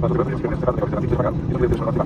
fatto che la protezione sarà delle cose di pagato, io non vedo